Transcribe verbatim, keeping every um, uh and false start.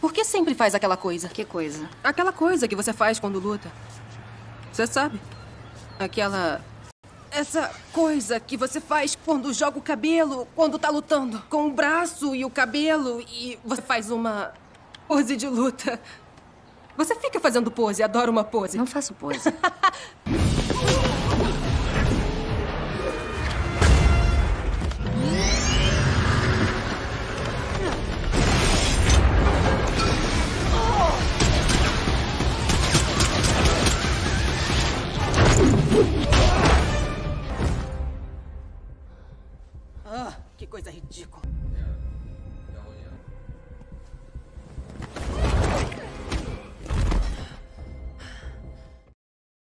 Por que sempre faz aquela coisa? Que coisa? Aquela coisa que você faz quando luta. Você sabe? Aquela... Essa coisa que você faz quando joga o cabelo, quando tá lutando. Com o braço e o cabelo e você faz uma pose de luta. Você fica fazendo pose, adora uma pose. Não faço pose. Ah, que coisa ridícula.